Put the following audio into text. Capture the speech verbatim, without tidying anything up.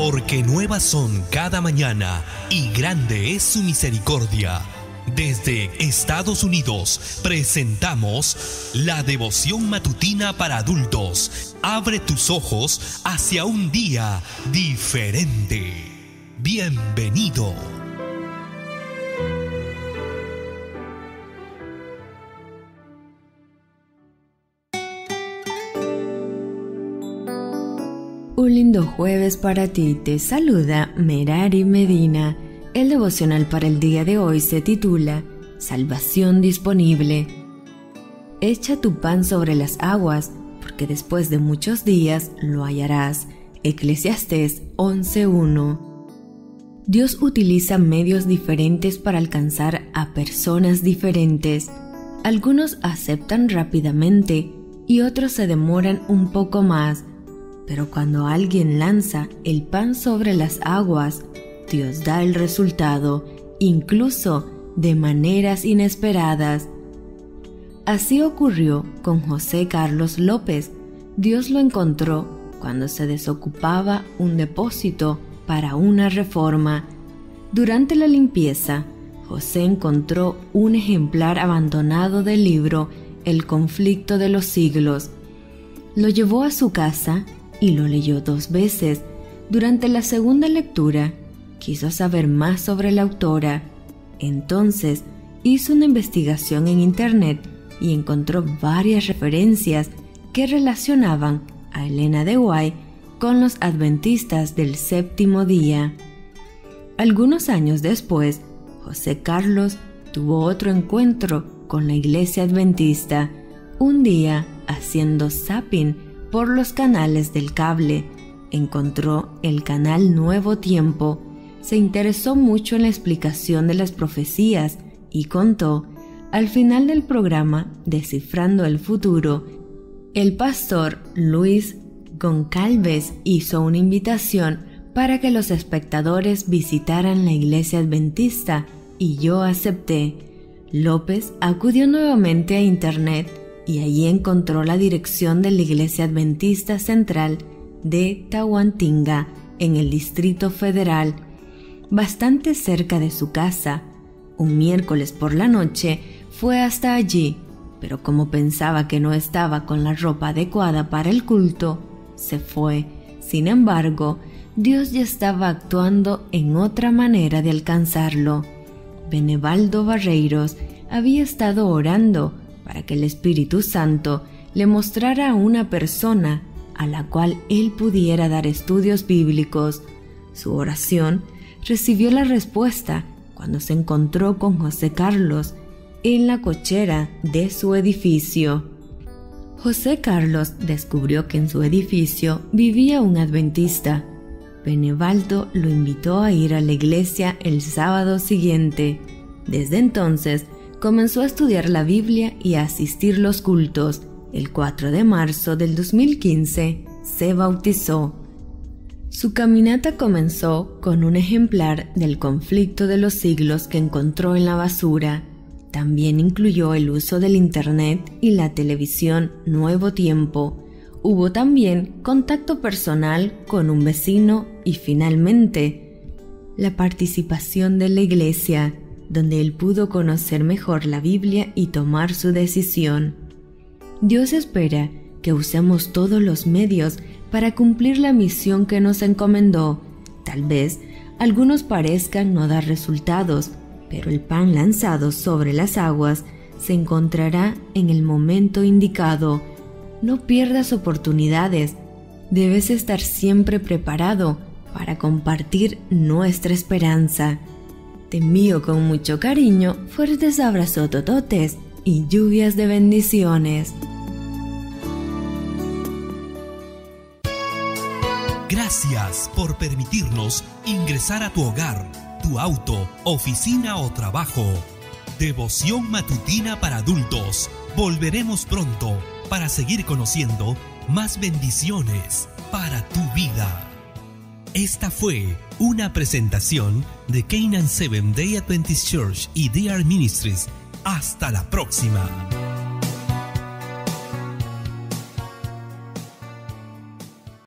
porque nuevas son cada mañana y grande es su misericordia. Desde Estados Unidos presentamos la devoción matutina para adultos. Abre tus ojos hacia un día diferente. Bienvenido. Un lindo jueves para ti, te saluda Merari Medina. El devocional para el día de hoy se titula Salvación disponible. Echa tu pan sobre las aguas, porque después de muchos días lo hallarás. Eclesiastés once uno. Dios utiliza medios diferentes para alcanzar a personas diferentes. Algunos aceptan rápidamente y otros se demoran un poco más. Pero cuando alguien lanza el pan sobre las aguas, Dios da el resultado, incluso de maneras inesperadas. Así ocurrió con José Carlos López. Dios lo encontró cuando se desocupaba un depósito para una reforma. Durante la limpieza, José encontró un ejemplar abandonado del libro El conflicto de los siglos. Lo llevó a su casa y lo leyó dos veces. Durante la segunda lectura, quiso saber más sobre la autora. Entonces, hizo una investigación en internet y encontró varias referencias que relacionaban a Elena de White con los adventistas del séptimo día. Algunos años después, José Carlos tuvo otro encuentro con la iglesia adventista. Un día, haciendo zapping por los canales del cable, encontró el canal Nuevo Tiempo, se interesó mucho en la explicación de las profecías y contó, al final del programa Descifrando el Futuro, el pastor Luis Goncalves hizo una invitación para que los espectadores visitaran la iglesia adventista y yo acepté. López acudió nuevamente a internet y allí encontró la dirección de la Iglesia Adventista Central de Tahuantinga, en el Distrito Federal, bastante cerca de su casa. Un miércoles por la noche fue hasta allí, pero como pensaba que no estaba con la ropa adecuada para el culto, se fue. Sin embargo, Dios ya estaba actuando en otra manera de alcanzarlo. Benevaldo Barreiros había estado orando para que el Espíritu Santo le mostrara a una persona a la cual él pudiera dar estudios bíblicos. Su oración recibió la respuesta cuando se encontró con José Carlos en la cochera de su edificio. José Carlos descubrió que en su edificio vivía un adventista. Benevaldo lo invitó a ir a la iglesia el sábado siguiente. Desde entonces, comenzó a estudiar la Biblia y a asistir los cultos. El cuatro de marzo del dos mil quince se bautizó. Su caminata comenzó con un ejemplar del conflicto de los siglos que encontró en la basura. También incluyó el uso del internet y la televisión Nuevo Tiempo. Hubo también contacto personal con un vecino y finalmente la participación de la iglesia, donde él pudo conocer mejor la Biblia y tomar su decisión. Dios espera que usemos todos los medios para cumplir la misión que nos encomendó. Tal vez algunos parezcan no dar resultados, pero el pan lanzado sobre las aguas se encontrará en el momento indicado. No pierdas oportunidades. Debes estar siempre preparado para compartir nuestra esperanza. Te envío con mucho cariño, fuertes abrazos tototes y lluvias de bendiciones. Gracias por permitirnos ingresar a tu hogar, tu auto, oficina o trabajo. Devoción matutina para adultos. Volveremos pronto para seguir conociendo más bendiciones para tu vida. Esta fue una presentación de Canaan Seventh Day Adventist Church y D R Ministries. Hasta la próxima.